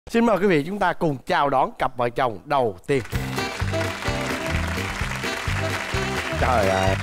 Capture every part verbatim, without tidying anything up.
Xin mời quý vị chúng ta cùng chào đón cặp vợ chồng đầu tiên. Trời ơi,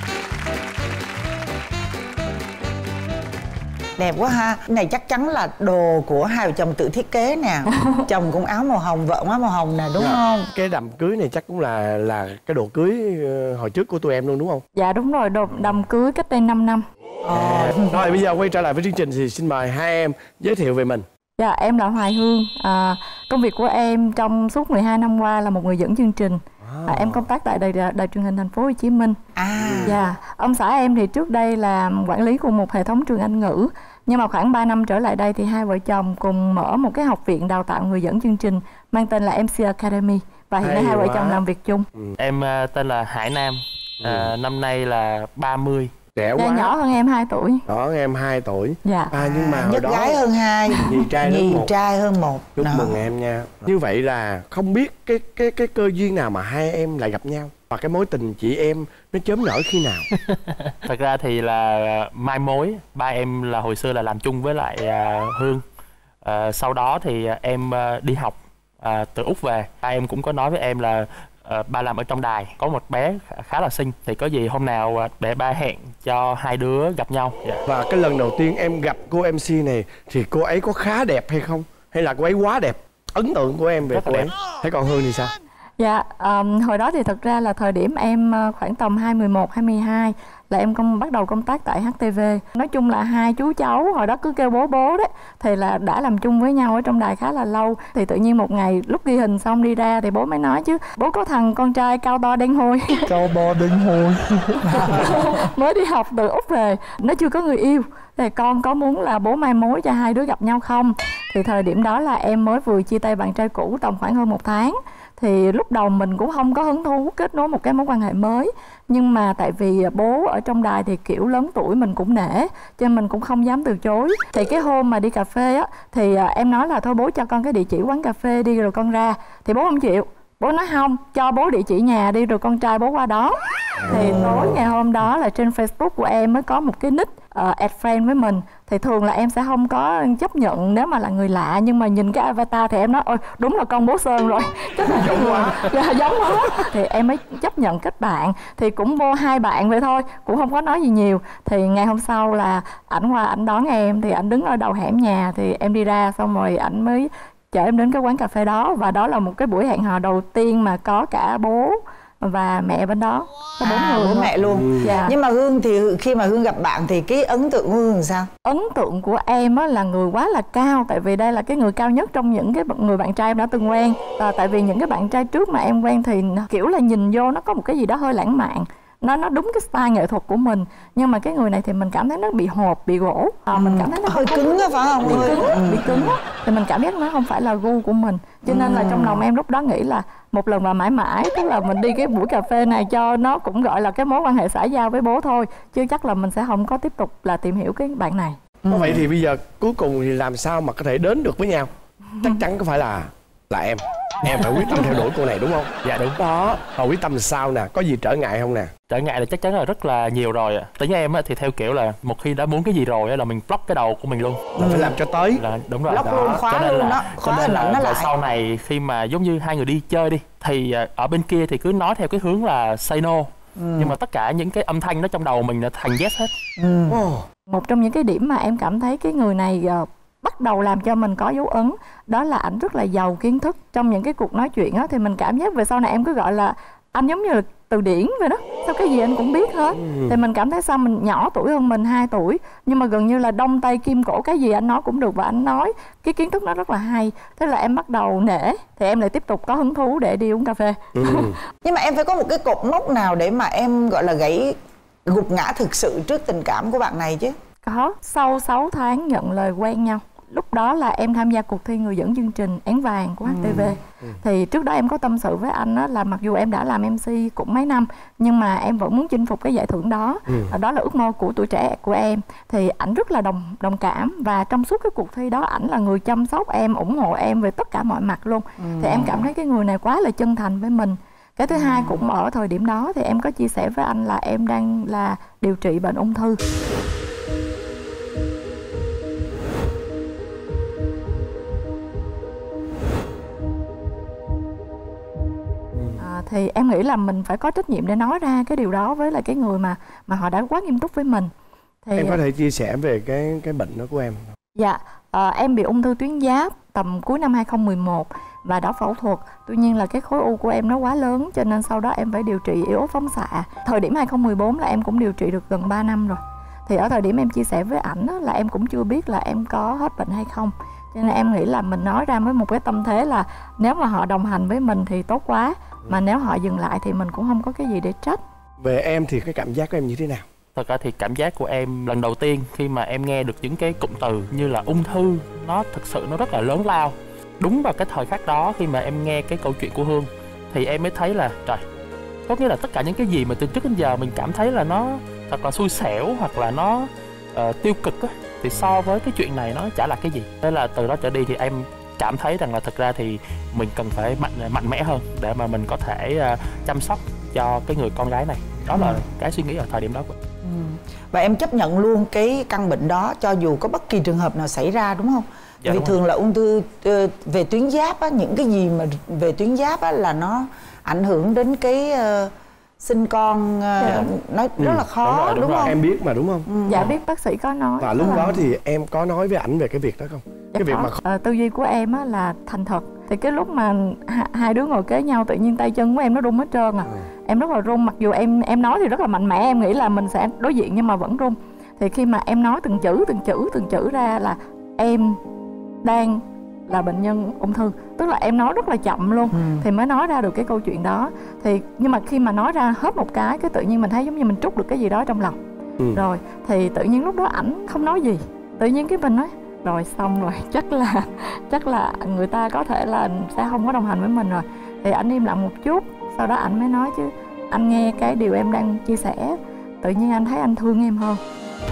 đẹp quá ha. Cái này chắc chắn là đồ của hai vợ chồng tự thiết kế nè. Chồng cũng áo màu hồng, vợ cũng áo màu hồng nè, đúng dạ. không? Cái đám cưới này chắc cũng là là cái đồ cưới hồi trước của tụi em luôn đúng không? Dạ đúng rồi, đồ đám cưới cách đây năm năm. À, rồi bây giờ quay trở lại với chương trình thì xin mời hai em giới thiệu về mình. Dạ em là Hoài Hương. À, công việc của em trong suốt mười hai năm qua là một người dẫn chương trình. À, em công tác tại đài, đài truyền hình thành phố Hồ Chí Minh. À. Dạ, ông xã em thì trước đây là quản lý của một hệ thống trường Anh ngữ. Nhưng mà khoảng ba năm trở lại đây thì hai vợ chồng cùng mở một cái học viện đào tạo người dẫn chương trình mang tên là em xê Academy. Và hiện nay hai vợ chồng làm việc chung. Ừ. Em uh, tên là Hải Nam. À, ừ. Năm nay là ba mươi. Trẻ quá. Dạ, nhỏ hơn em hai tuổi. Nhỏ hơn em hai tuổi. Dạ. À, nhưng mà hồi nhất đó gái hơn hai, nhì trai hơn nhì một. trai hơn một. Chúc Đó. mừng em nha. Như vậy là không biết cái cái cái cơ duyên nào mà hai em lại gặp nhau và cái mối tình chị em nó chớm nở khi nào? Thật ra thì là mai mối. Ba em là hồi xưa là làm chung với lại uh, Hương. Uh, sau đó thì em uh, đi học uh, từ Úc về. Ba em cũng có nói với em là uh, ba làm ở trong đài có một bé khá là xinh, thì có gì hôm nào uh, để ba hẹn cho hai đứa gặp nhau. Yeah. Và cái lần đầu tiên em gặp cô em xê này thì cô ấy có khá đẹp hay không? Hay là cô ấy quá đẹp? Ấn tượng của em về rất cô đẹp. ấy. Thế còn Hương thì sao? Dạ, um, hồi đó thì thật ra là thời điểm em khoảng tầm hai mươi mốt, hai mươi hai là em công bắt đầu công tác tại hát tê vê. Nói chung là hai chú cháu hồi đó cứ kêu bố bố đấy, thì là đã làm chung với nhau ở trong đài khá là lâu. Thì tự nhiên một ngày lúc ghi hình xong đi ra thì bố mới nói chứ bố có thằng con trai cao to đen hôi. Cao to đen hôi. Mới đi học từ Úc về, nó chưa có người yêu. Thì con có muốn là bố mai mối cho hai đứa gặp nhau không? Thì thời điểm đó là em mới vừa chia tay bạn trai cũ tầm khoảng hơn một tháng. Thì lúc đầu mình cũng không có hứng thú kết nối một cái mối quan hệ mới. Nhưng mà tại vì bố ở trong đài thì kiểu lớn tuổi mình cũng nể, cho nên mình cũng không dám từ chối. Thì cái hôm mà đi cà phê á, thì em nói là thôi bố cho con cái địa chỉ quán cà phê đi rồi con ra. Thì bố không chịu. Bố nói không, cho bố địa chỉ nhà đi rồi con trai bố qua đó. Thì tối ngày hôm đó là trên Facebook của em mới có một cái nick uh, add friend với mình. Thì thường là em sẽ không có chấp nhận nếu mà là người lạ. Nhưng mà nhìn cái avatar thì em nói ôi đúng là con bố Sơn rồi. Giống quá. Dạ, giống quá. Thì em mới chấp nhận kết bạn. Thì cũng vô hai bạn vậy thôi, cũng không có nói gì nhiều. Thì ngày hôm sau là ảnh qua ảnh đón em. Thì ảnh đứng ở đầu hẻm nhà. Thì em đi ra xong rồi ảnh mới chở em đến cái quán cà phê đó. Và đó là một cái buổi hẹn hò đầu tiên mà có cả bố và mẹ bên đó. Có bốn à, người bố mẹ luôn. Dạ. Nhưng mà Hương thì khi mà Hương gặp bạn thì cái ấn tượng của Hương làm sao? Ấn tượng của em á là người quá là cao. Tại vì đây là cái người cao nhất trong những cái người bạn trai em đã từng quen. Và tại vì những cái bạn trai trước mà em quen thì kiểu là nhìn vô nó có một cái gì đó hơi lãng mạn, nó nó đúng cái style nghệ thuật của mình. Nhưng mà cái người này thì mình cảm thấy nó bị hộp, bị gỗ. À, mình cảm thấy nó hơi cứng á phải không? Bị hơi cứng, ừ. bị cứng á. Thì mình cảm giác nó không phải là gu của mình. Cho nên là trong lòng em lúc đó nghĩ là một lần và mãi mãi, tức là mình đi cái buổi cà phê này cho nó cũng gọi là cái mối quan hệ xã giao với bố thôi, chứ chắc là mình sẽ không có tiếp tục là tìm hiểu cái bạn này. Ừ. Vậy thì bây giờ cuối cùng thì làm sao mà có thể đến được với nhau? Chắc chắn có phải là là em em phải quyết tâm theo đuổi cô này đúng không? Dạ đúng. Đó, và quyết tâm là sao nè? Có gì trở ngại không nè? Trở ngại là chắc chắn là rất là nhiều rồi ạ. Tính em á thì theo kiểu là một khi đã muốn cái gì rồi á là mình block cái đầu của mình luôn. Là phải làm cho tới. Là đúng rồi. Block luôn, khóa cho nên luôn là, đó, khóa cho nên là nó lại. sau này khi mà giống như hai người đi chơi đi thì ở bên kia thì cứ nói theo cái hướng là say no. Ừ. Nhưng mà tất cả những cái âm thanh nó trong đầu mình là thành yes hết. Ừ. Oh. Một trong những cái điểm mà em cảm thấy cái người này uh, bắt đầu làm cho mình có dấu ấn, đó là ảnh rất là giàu kiến thức. Trong những cái cuộc nói chuyện á thì mình cảm giác về sau này em cứ gọi là anh giống như là từ điển vậy đó, sao cái gì anh cũng biết hết. Ừ. Thì mình cảm thấy sao mình nhỏ tuổi hơn mình hai tuổi nhưng mà gần như là đông tay kim cổ, cái gì anh nói cũng được và anh nói cái kiến thức nó rất là hay. Thế là em bắt đầu nể, thì em lại tiếp tục có hứng thú để đi uống cà phê. Ừ. Nhưng mà em phải có một cái cột mốc nào để mà em gọi là gãy gục ngã thực sự trước tình cảm của bạn này chứ? Có, sau sáu tháng nhận lời quen nhau. Lúc đó là em tham gia cuộc thi người dẫn chương trình Én Vàng của hát tê vê. Ừ. Thì trước đó em có tâm sự với anh đó, là mặc dù em đã làm em xê cũng mấy năm nhưng mà em vẫn muốn chinh phục cái giải thưởng đó. Ừ. Đó là ước mơ của tuổi trẻ của em. Thì ảnh rất là đồng đồng cảm và trong suốt cái cuộc thi đó ảnh là người chăm sóc em, ủng hộ em về tất cả mọi mặt luôn. Ừ. Thì em cảm thấy cái người này quá là chân thành với mình. Cái thứ ừ. hai cũng ở thời điểm đó thì em có chia sẻ với anh là em đang là điều trị bệnh ung thư. thì em nghĩ là mình phải có trách nhiệm để nói ra cái điều đó với lại cái người mà mà họ đã quá nghiêm túc với mình. Thì em có thể chia sẻ về cái cái bệnh đó của em? Dạ, à, em bị ung thư tuyến giáp tầm cuối năm hai không một một và đã phẫu thuật. Tuy nhiên là cái khối u của em nó quá lớn cho nên sau đó em phải điều trị yếu ớt phóng xạ. Thời điểm hai không một bốn là em cũng điều trị được gần ba năm rồi. Thì ở thời điểm em chia sẻ với ảnh là em cũng chưa biết là em có hết bệnh hay không. Cho nên em nghĩ là mình nói ra với một cái tâm thế là nếu mà họ đồng hành với mình thì tốt quá, mà nếu họ dừng lại thì mình cũng không có cái gì để trách. Về em thì cái cảm giác của em như thế nào? Thật ra thì cảm giác của em lần đầu tiên khi mà em nghe được những cái cụm từ như là ung thư, nó thực sự nó rất là lớn lao. Đúng vào cái thời khắc đó khi mà em nghe cái câu chuyện của Hương thì em mới thấy là trời, có nghĩa là tất cả những cái gì mà từ trước đến giờ mình cảm thấy là nó thật là xui xẻo hoặc là nó uh, tiêu cực á, thì so với cái chuyện này nó chả là cái gì. Thế là từ đó trở đi thì em cảm thấy rằng là thật ra thì mình cần phải mạnh mạnh mẽ hơn để mà mình có thể uh, chăm sóc cho cái người con gái này. Đó là cái suy nghĩ ở thời điểm đó của em. Ừ. Và em chấp nhận luôn cái căn bệnh đó cho dù có bất kỳ trường hợp nào xảy ra, đúng không? Dạ, vì đúng thường rồi. là ung thư uh, về tuyến giáp á, những cái gì mà về tuyến giáp á là nó ảnh hưởng đến cái uh, sinh con, uh, Dạ. nó Ừ, rất là khó, đúng rồi, đúng đúng rồi. không? Em biết mà đúng không? Ừ. Dạ biết bác sĩ có nói. Và lúc là- đó thì em có nói với ảnh về cái việc đó không? Dạ Cái việc có. mà Ờ, tư duy của em á là thành thật. Thì cái lúc mà hai, hai đứa ngồi kế nhau tự nhiên tay chân của em nó run hết trơn à. Ừ. Em rất là run, mặc dù em em nói thì rất là mạnh mẽ, em nghĩ là mình sẽ đối diện nhưng mà vẫn run. Thì khi mà em nói từng chữ từng chữ từng chữ ra là em đang là bệnh nhân ung thư, tức là em nói rất là chậm luôn. Ừ. Thì mới nói ra được cái câu chuyện đó. Thì nhưng mà khi mà nói ra hết một cái cái tự nhiên mình thấy giống như mình trút được cái gì đó trong lòng. Ừ. Rồi thì tự nhiên lúc đó ảnh không nói gì, tự nhiên cái mình nói rồi xong rồi, chắc là chắc là người ta có thể là sẽ không có đồng hành với mình rồi. Thì ảnh im lặng một chút, sau đó ảnh mới nói chứ anh nghe cái điều em đang chia sẻ, tự nhiên anh thấy anh thương em hơn.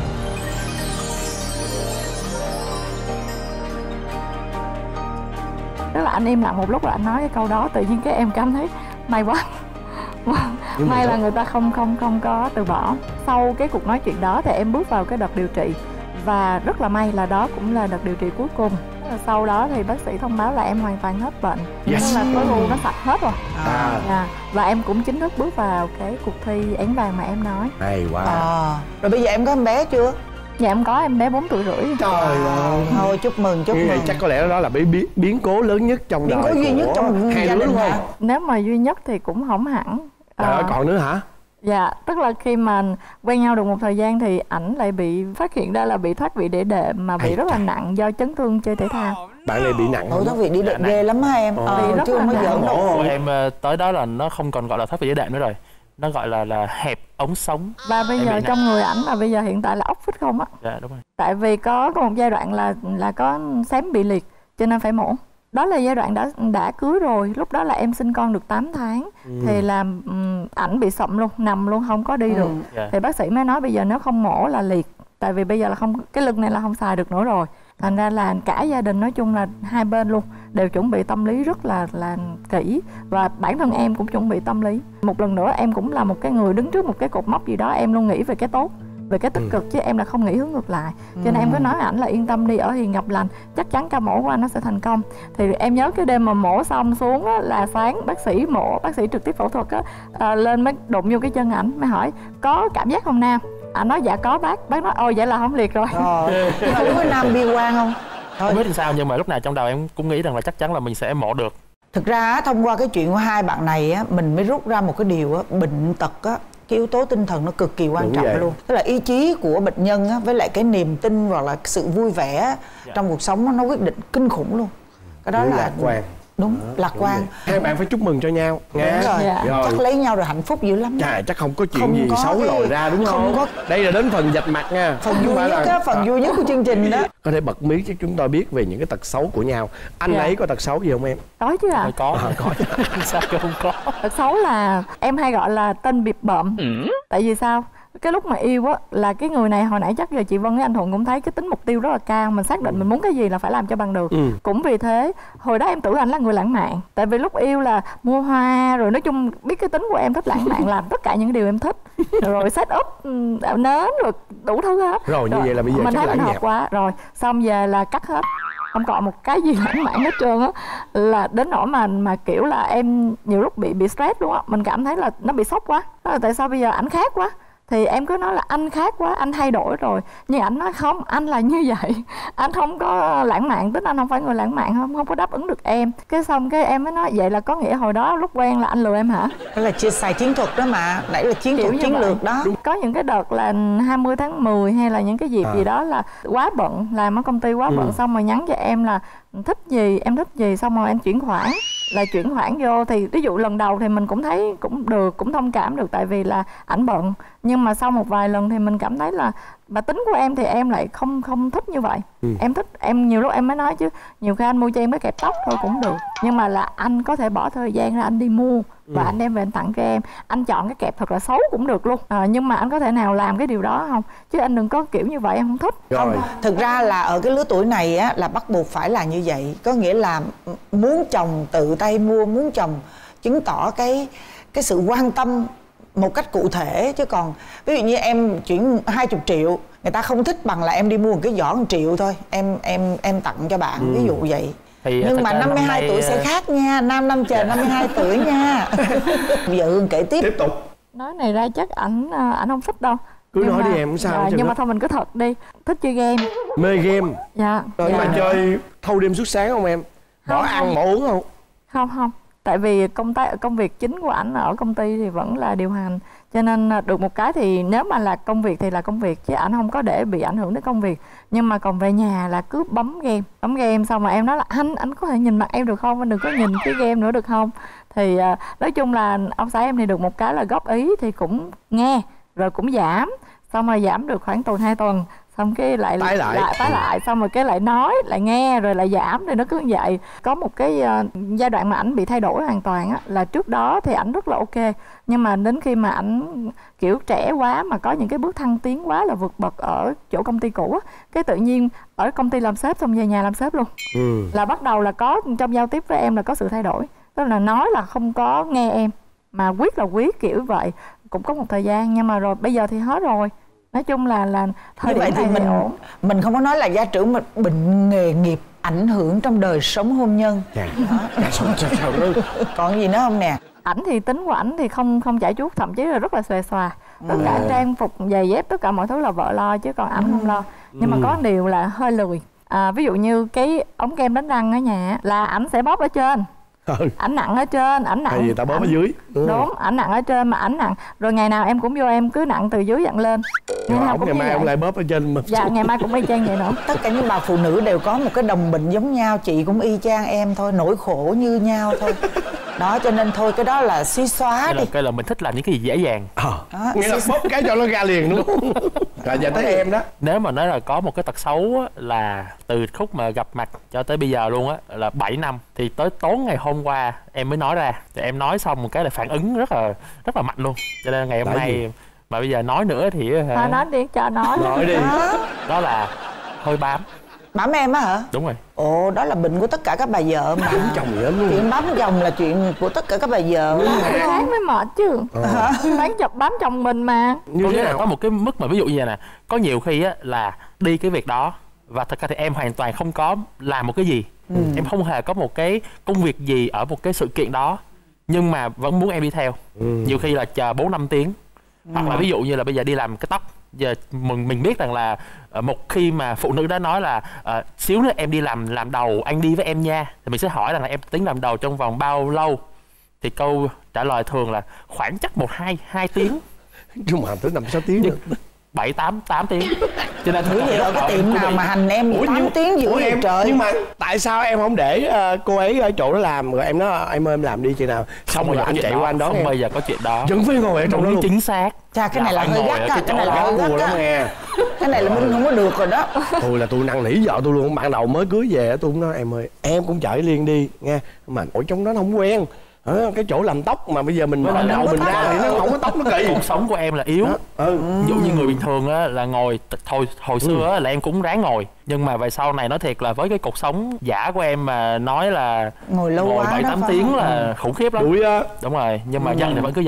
Tức là anh im lặng một lúc rồi anh nói cái câu đó, tự nhiên cái em cảm thấy may quá. Nhưng mà May là đó- người ta không không không có từ bỏ. Sau cái cuộc nói chuyện đó thì em bước vào cái đợt điều trị và rất là may là đó cũng là đợt điều trị cuối cùng. Tức là sau đó thì bác sĩ thông báo là em hoàn toàn hết bệnh, Yes. tức là khối u nó sạch hết rồi. À, Dạ. Và em cũng chính thức bước vào cái cuộc thi Én Vàng mà em nói. hay quá. À. Rồi bây giờ em có em bé chưa? Dạ em có em bé bốn tuổi rưỡi. Trời ơi. Thôi chúc mừng, chúc Như mừng. vậy chắc có lẽ đó là biến, biến, biến cố lớn nhất trong Biến đời cố duy nhất của trong hai gia đứa đình đúng hả? không? Nếu mà duy nhất thì cũng không hẳn. Trời ơi, Ờ, còn nữa hả? Dạ, tức là khi mà quen nhau được một thời gian thì ảnh lại bị phát hiện ra là bị thoát vị đĩa đệm mà bị Ây rất là chà. nặng do chấn thương chơi thể thao. Bạn này bị nặng Ôi không? thoát vị đi Dạ, đệm nặng. ghê lắm hả em? Ồ. Ờ, Rất chứ là không có nặng. giỡn đâu. Của em ờ, tới đó là nó không còn gọi là thoát vị đĩa đệm nữa rồi, nó gọi là là hẹp ống sống. Và bây Em giờ bị trong người ảnh là bây giờ hiện tại là ốc vít không á. Dạ đúng rồi. Tại vì có, có một giai đoạn là là có xém bị liệt cho nên phải mổ. Đó là giai đoạn đã đã cưới rồi, lúc đó là em sinh con được tám tháng. Ừ. Thì là ừm, ảnh bị sậm luôn, nằm luôn không có đi được. Ừ. Dạ. Thì bác sĩ mới nói bây giờ nếu không mổ là liệt, tại vì bây giờ là không, cái lưng này là không xài được nữa rồi. Thành ra là cả gia đình nói chung là hai bên luôn đều chuẩn bị tâm lý rất là là kỹ, và bản thân em cũng chuẩn bị tâm lý. Một lần nữa em cũng là một cái người đứng trước một cái cột mốc gì đó, em luôn nghĩ về cái tốt, về cái tích Ừ. cực chứ em là không nghĩ hướng ngược lại. Cho nên em có nói với ảnh là yên tâm đi, ở Hiền Ngọc Lành chắc chắn ca mổ của anh nó sẽ thành công. Thì em nhớ cái đêm mà mổ xong xuống á, là sáng bác sĩ mổ, bác sĩ trực tiếp phẫu thuật á, à, lên mới đụng vô cái chân ảnh, mới hỏi có cảm giác không Nam? Anh nói dạ có bác. Bác nói ôi vậy là không liệt rồi. Rồi. Nhưng mà lúc có Nam bi quan không? Thôi. Không biết làm sao nhưng mà lúc nào trong đầu em cũng nghĩ rằng là chắc chắn là mình sẽ mổ được. Thực ra á, thông qua cái chuyện của hai bạn này á, mình mới rút ra một cái điều á, bệnh tật á, cái yếu tố tinh thần nó cực kỳ quan Đúng trọng vậy. luôn. Tức là ý chí của bệnh nhân á, với lại cái niềm tin hoặc là sự vui vẻ á, Dạ. trong cuộc sống á, nó quyết định kinh khủng luôn. Cái đó Đúng, là lạc quan. đúng, lạc Đúng quan. vậy. Hai bạn phải chúc mừng cho nhau nha. Đúng rồi. Dạ. Rồi. Chắc lấy nhau rồi hạnh phúc dữ lắm. Chà, chắc không có chuyện Không gì có xấu cái- lòi ra đúng không? không có- Đây là đến phần vạch mặt nha. Phần Không vui phải nhất là- á, phần vui nhất của chương trình đó. Có thể bật mí cho chúng tôi biết về những cái tật xấu của nhau. Anh Dạ. ấy có tật xấu gì không em? Có chứ ạ. Thôi có. À, có. Sao cơ không có. Tật xấu là em hay gọi là tên bịp bợm. Tại vì sao? Cái lúc mà yêu á, là cái người này hồi nãy chắc giờ chị Vân với anh Thuận cũng thấy cái tính mục tiêu rất là cao, mình xác định mình muốn cái gì là phải làm cho bằng được. Ừ. Cũng vì thế hồi đó em tưởng anh là người lãng mạn, tại vì lúc yêu là mua hoa rồi nói chung biết cái tính của em thích lãng mạn, làm tất cả những điều em thích, rồi set up ừ, nến rồi đủ thứ hết. Rồi, như vậy là bây giờ mình chắc thấy mình lãng hợp nhạc. quá rồi, xong về là cắt hết. không còn một cái gì lãng mạn hết trơn á, là đến nỗi mà mà kiểu là em nhiều lúc bị bị stress luôn á, mình cảm thấy là nó bị sốc quá, đó là tại sao bây giờ ảnh khác quá. Thì em cứ nói là anh khác quá, anh thay đổi rồi. Nhưng ảnh nói không, anh là như vậy. Anh không có lãng mạn, tính anh không phải người lãng mạn, không không có đáp ứng được em. Cái xong cái em mới nói vậy là có nghĩa hồi đó lúc quen là anh lừa em hả? Đó là chia xài chiến thuật đó mà, nãy là chiến thuật chiến lược đó. Có những cái đợt là hai mươi tháng mười hay là những cái dịp à. gì đó là quá bận, làm ở công ty quá ừ. bận, xong rồi nhắn cho em là thích gì, em thích gì, xong rồi em chuyển khoản. Là chuyển khoản vô thì ví dụ lần đầu thì mình cũng thấy cũng được, cũng thông cảm được tại vì là ảnh bận. Nhưng mà sau một vài lần thì mình cảm thấy là mà tính của em thì em lại không không thích như vậy. ừ. Em thích, em nhiều lúc em mới nói chứ nhiều khi anh mua cho em cái kẹp tóc thôi cũng được, nhưng mà là anh có thể bỏ thời gian ra anh đi mua và ừ. anh đem về anh tặng cho em. Anh chọn cái kẹp thật là xấu cũng được luôn, à, nhưng mà anh có thể nào làm cái điều đó không? Chứ anh đừng có kiểu như vậy, em không thích. Không, thực ra là ở cái lứa tuổi này á là bắt buộc phải là như vậy. Có nghĩa là muốn chồng tự tay mua, muốn chồng chứng tỏ cái cái sự quan tâm một cách cụ thể. Chứ còn ví dụ như em chuyển hai mươi triệu, người ta không thích bằng là em đi mua một cái giỏ một triệu thôi, em em em tặng cho bạn, ừ. ví dụ vậy. Thì nhưng mà năm mươi hai tuổi sẽ khác nha, nam năm chờ năm mươi hai tuổi nha. Bây giờ Hương kể tiếp. Tiếp tục. Nói này ra chắc ảnh ảnh không thích đâu. Cứ nhưng nói mà, đi em, không sao. À, nhưng đó. Mà thôi mình cứ thật đi. Thích chơi game. Mê game. Dạ. Rồi dạ. mà chơi thâu đêm suốt sáng không em? Bỏ không, ăn không. Bỏ uống không? Không không. Tại vì công tác công việc chính của ảnh ở công ty thì vẫn là điều hành, cho nên được một cái thì nếu mà là công việc thì là công việc, chứ ảnh không có để bị ảnh hưởng đến công việc. Nhưng mà còn về nhà là cứ bấm game bấm game xong mà em nói là anh anh có thể nhìn mặt em được không, anh đừng có nhìn cái game nữa được không. Thì nói chung là ông xã em thì được một cái là góp ý thì cũng nghe rồi cũng giảm, xong rồi giảm được khoảng tuần hai tuần, xong cái lại tái lại. lại tái lại xong rồi cái lại nói lại nghe rồi lại giảm, thì nó cứ như vậy. Có một cái uh, giai đoạn mà ảnh bị thay đổi hoàn toàn á, là trước đó thì ảnh rất là ok, nhưng mà đến khi mà ảnh kiểu trẻ quá mà có những cái bước thăng tiến quá là vượt bậc ở chỗ công ty cũ á, cái tự nhiên ở công ty làm sếp xong về nhà làm sếp luôn. ừ. Là bắt đầu là có trong giao tiếp với em là có sự thay đổi, tức là nói là không có nghe em mà quyết là quyết kiểu vậy. Cũng có một thời gian nhưng mà rồi bây giờ thì hết rồi. Nói chung là là thời như vậy thì mình ổn. Mình không có nói là gia trưởng mà bệnh nghề nghiệp ảnh hưởng trong đời sống hôn nhân. Dạ. Còn gì nữa không nè? Ảnh thì tính của ảnh thì không không chảy chuốt, thậm chí là rất là xòe xòa. Tất ừ. cả trang phục, giày dép, tất cả mọi thứ là vợ lo chứ còn ảnh ừ. không lo. Nhưng ừ. mà có điều là hơi lười. À, ví dụ như cái ống kem đánh răng ở nhà là ảnh sẽ bóp ở trên. Ừ. Ảnh nặng ở trên, ảnh nặng. Hay gì ta bóp ở dưới. Đúng, đúng ảnh nặng ở trên mà ảnh nặng. Rồi ngày nào em cũng vô em cứ nặng từ dưới dặn lên. Ngày nào cũng ngày mai em lại bóp ở trên mình. Dạ, ngày mai cũng y chang vậy nữa. Tất cả những bà phụ nữ đều có một cái đồng bệnh giống nhau, chị cũng y chang em thôi, nỗi khổ như nhau thôi. Đó, cho nên thôi cái đó là suy xóa cái đi. Là, cái là mình thích làm những cái gì dễ dàng. Ờ. À, nghĩa là bóp cái cho nó ra liền luôn. Rồi giờ tới em đó. Nếu mà nói là có một cái tật xấu á, là từ khúc mà gặp mặt cho tới bây giờ luôn á là bảy năm, thì tới tối ngày hôm qua em mới nói ra. Thì em nói xong một cái là phản ứng rất là rất là mạnh luôn. Cho nên ngày hôm nay gì? Mà bây giờ nói nữa thì thôi nói đi, cho nói. Nói đi. Đó, đó là hơi bám. Bám em á hả? Đúng rồi. Ồ, đó là bệnh của tất cả các bà vợ mà. Bám chồng vậy luôn. Chuyện bám chồng là chuyện của tất cả các bà vợ. Người khác mới mệt chứ. Ờ. Bán chọc bám chồng mình mà. Như thế là có một cái mức mà ví dụ như này nè, có nhiều khi á là đi cái việc đó và thật ra thì em hoàn toàn không có làm một cái gì. Ừ. Em không hề có một cái công việc gì ở một cái sự kiện đó, nhưng mà vẫn muốn em đi theo. Ừ. Nhiều khi là chờ bốn năm tiếng. Ừ. Hoặc là ví dụ như là bây giờ đi làm cái tóc, giờ mình mình biết rằng là một khi mà phụ nữ đã nói là uh, xíu nữa em đi làm làm đầu, anh đi với em nha, thì mình sẽ hỏi rằng là em tính làm đầu trong vòng bao lâu, thì câu trả lời thường là khoảng chắc một hai hai tiếng. Nhưng mà tới năm sáu tiếng được. bảy tám tám tiếng. Cho nên thử vậy ở cái tiệm nào mà hành em tám tiếng dữ vậy trời. Nhưng mà tại sao em không để uh, cô ấy ở chỗ đó làm rồi em nói em ơi em làm đi chị nào, xong rồi anh chạy qua anh đón em. Không bao giờ có chuyện đó. Vẫn phải ngồi ở trong đó luôn. Chính xác. Chà, cái này là hơi gắt á, cái này là hơi gắt lắm nghe. Cái này là Minh không có được rồi đó. Tôi là tôi năn nỉ vợ tôi luôn, ban đầu mới cưới về tôi cũng nói em ơi em cũng chạy liền đi nghe, mà ở trong đó nó không quen. Ờ, cái chỗ làm tóc mà bây giờ mình mở đầu mình ra thì nó không có tóc nó kỳ. Cuộc sống của em là yếu. Ừ. Ví dụ như người bình thường á là ngồi hồi hồi xưa á là em cũng ráng ngồi, nhưng mà về sau này nói thiệt là với cái cuộc sống giả của em mà nói là ngồi lâu quá bảy tám tiếng là khủng khiếp lắm. Đuổi á. Đúng rồi, nhưng mà giận thì vẫn cứ giận.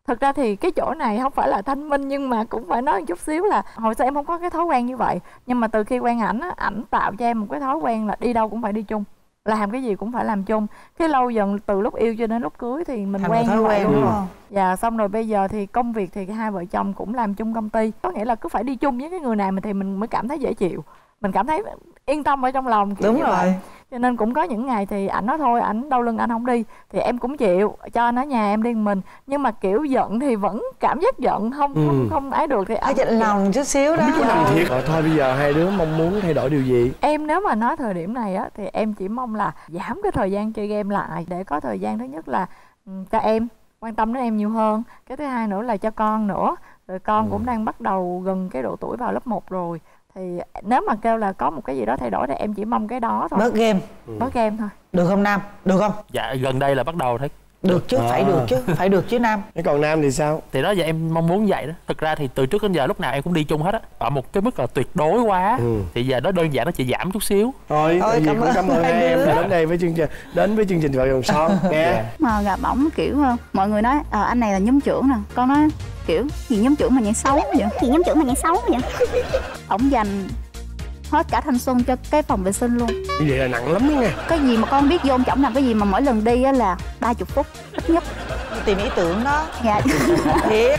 Thật ra thì cái chỗ này không phải là thanh minh, nhưng mà cũng phải nói một chút xíu là hồi xưa em không có cái thói quen như vậy. Nhưng mà từ khi quen ảnh á, ảnh tạo cho em một cái thói quen là đi đâu cũng phải đi chung, làm cái gì cũng phải làm chung. Cái lâu dần từ lúc yêu cho đến lúc cưới thì mình Thành quen thói như vậy quen luôn. đúng không? Dạ, xong rồi bây giờ thì công việc thì hai vợ chồng cũng làm chung công ty. Có nghĩa là cứ phải đi chung với cái người này mình thì mình mới cảm thấy dễ chịu. Mình cảm thấy yên tâm ở trong lòng. Đúng rồi. Vậy. Cho nên cũng có những ngày thì ảnh nói thôi, ảnh đau lưng anh không đi thì em cũng chịu, cho anh ở nhà em đi một mình. Nhưng mà kiểu giận thì vẫn cảm giác giận, không ừ. không không ấy được thì phải giận lòng chút xíu đó. Không cần thiết. Rồi thôi bây giờ hai đứa mong muốn thay đổi điều gì? Em nếu mà nói thời điểm này á thì em chỉ mong là giảm cái thời gian chơi game lại để có thời gian thứ nhất là cho em quan tâm đến em nhiều hơn, cái thứ hai nữa là cho con nữa. Rồi con ừ. cũng đang bắt đầu gần cái độ tuổi vào lớp một rồi. Thì nếu mà kêu là có một cái gì đó thay đổi thì em chỉ mong cái đó thôi. Bớt game. Ừ. Bớt game thôi. Được không Nam? Được không? Dạ gần đây là bắt đầu thấy. Được chứ, à. phải được chứ, phải được chứ Nam. Thế còn Nam thì sao? Thì đó giờ em mong muốn vậy đó. Thực ra thì từ trước đến giờ lúc nào em cũng đi chung hết á. Ở một cái mức là tuyệt đối quá. Ừ. Thì giờ nó đơn giản nó chỉ giảm chút xíu. Thôi, Thôi cảm, ơn. cảm ơn hai em đã đến đây với chương trình, đến với chương trình Vợ Chồng Son nghe. Mà gặp ổng kiểu mọi người nói à, anh này là nhóm trưởng nè, con nói kiểu gì nhóm trưởng mà nhảy xấu vậy? Gì nhóm trưởng mà nhảy xấu vậy? Ổng dành hết cả thanh xuân cho cái phòng vệ sinh luôn. Như vậy là nặng lắm đó nghe. Cái gì mà con biết vô trọng làm cái gì mà mỗi lần đi á là ba mươi phút ít nhất. Tìm ý tưởng đó. Dạ. Thiệt.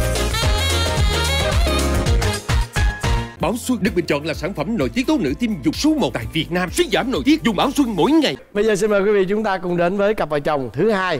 Báo Xuân được bình chọn là sản phẩm nội tiết tố nữ tim dùng số một tại Việt Nam. Suy giảm nội tiết dùng Báo Xuân mỗi ngày. Bây giờ xin mời quý vị chúng ta cùng đến với cặp vợ chồng thứ hai.